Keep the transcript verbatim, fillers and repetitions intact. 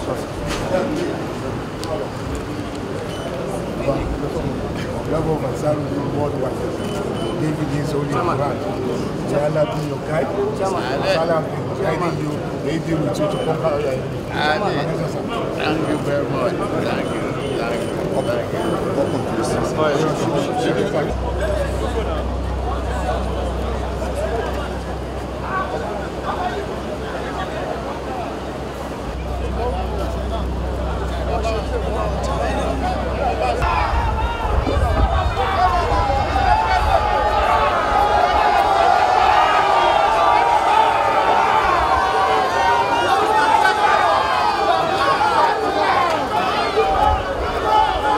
Bravo, Mansaro, worldwide. David is only a man. Jala be your guide. Salam guiding you, leading you to conquer your enemy. Thank you very much. Thank you. Thank you. Thank you. Welcome to the